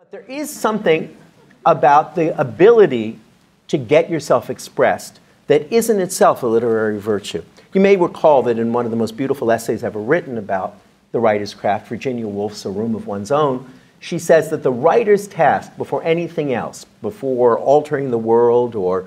There is something about the ability to get yourself expressed that is in itself a literary virtue. You may recall that in one of the most beautiful essays ever written about the writer's craft, Virginia Woolf's A Room of One's Own, she says that the writer's task before anything else, before altering the world or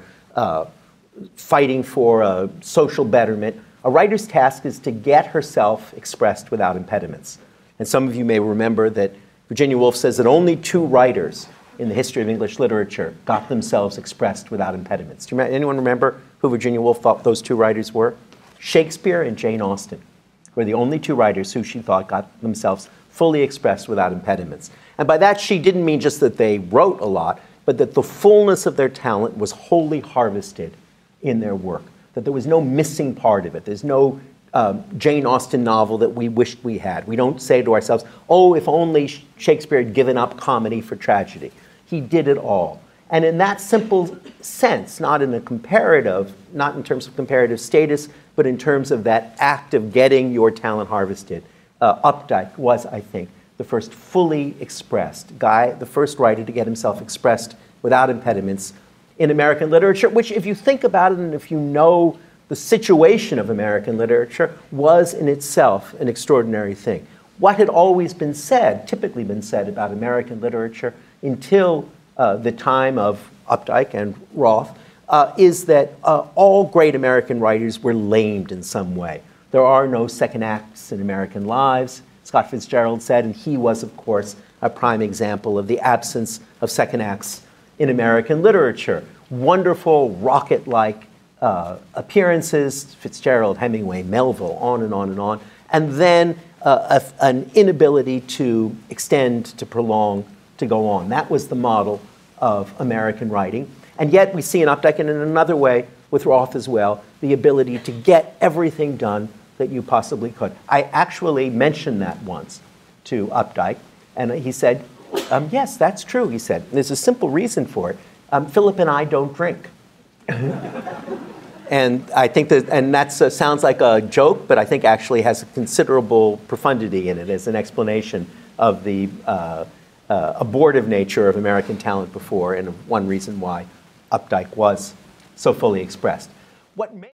fighting for a social betterment, a writer's task is to get herself expressed without impediments. And some of you may remember that Virginia Woolf says that only two writers in the history of English literature got themselves expressed without impediments. Do anyone remember who Virginia Woolf thought those two writers were? Shakespeare and Jane Austen were the only two writers who she thought got themselves fully expressed without impediments. And by that, she didn't mean just that they wrote a lot, but that the fullness of their talent was wholly harvested in their work, that there was no missing part of it. There's no Jane Austen novel that we wished we had. We don't say to ourselves, oh, if only Shakespeare had given up comedy for tragedy. He did it all. And in that simple sense, not in a comparative, not in terms of comparative status, but in terms of that act of getting your talent harvested, Updike was, I think, the first fully expressed guy, the first writer to get himself expressed without impediments in American literature, which, if you think about it and if you know the situation of American literature, was in itself an extraordinary thing. What had always been said, typically been said about American literature until the time of Updike and Roth, is that all great American writers were lamed in some way. There are no second acts in American lives, Scott Fitzgerald said, and he was, of course, a prime example of the absence of second acts in American literature. Wonderful, rocket-like appearances, Fitzgerald, Hemingway, Melville, on and on and on, and then an inability to extend, to prolong, to go on. That was the model of American writing. And yet we see in Updike, and in another way with Roth as well, the ability to get everything done that you possibly could. I actually mentioned that once to Updike, and he said, yes, that's true, he said. And there's a simple reason for it. Philip and I don't drink. And I think that, and that sounds like a joke, but I think actually has a considerable profundity in it as an explanation of the abortive nature of American talent before, and one reason why Updike was so fully expressed. What